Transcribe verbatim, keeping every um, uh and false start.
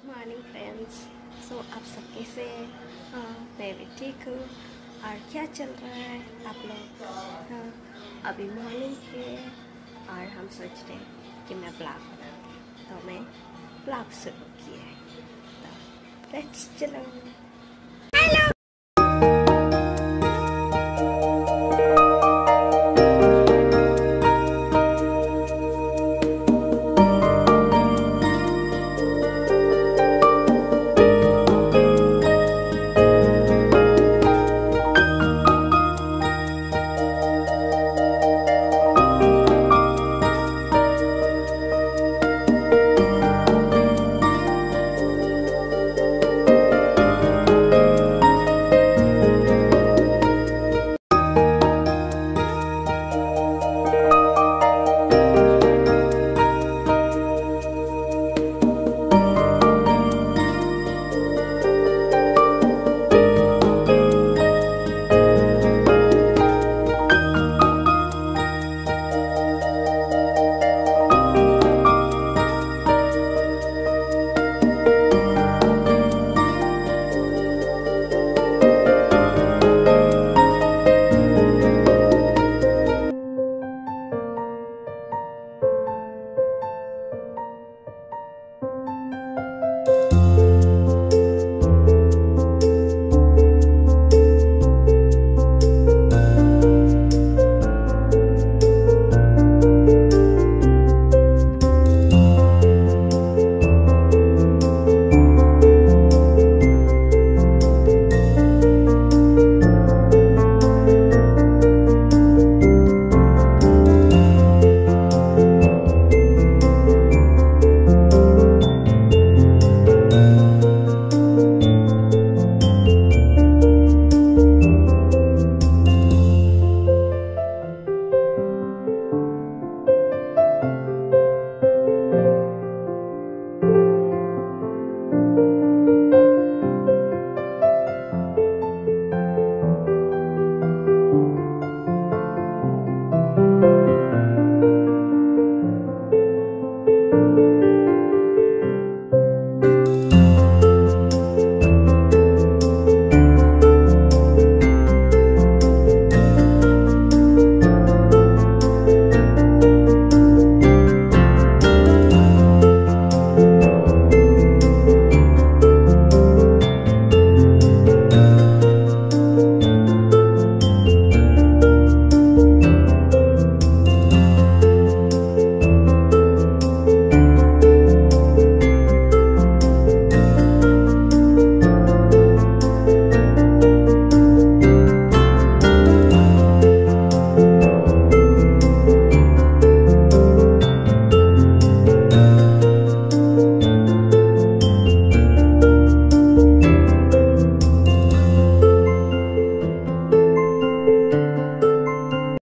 Morning friends. सो आप सब कैसे हैं? हाँ, मैं भी ठीक हूँ। और क्या चल रहा है आप लोग? हाँ, अभी मॉर्निंग है और हम सोच रहे हैं कि मैं ब्लॉग बनाऊँ, तो मैं ब्लॉग शुरू किया है। तो लेट्स चलो।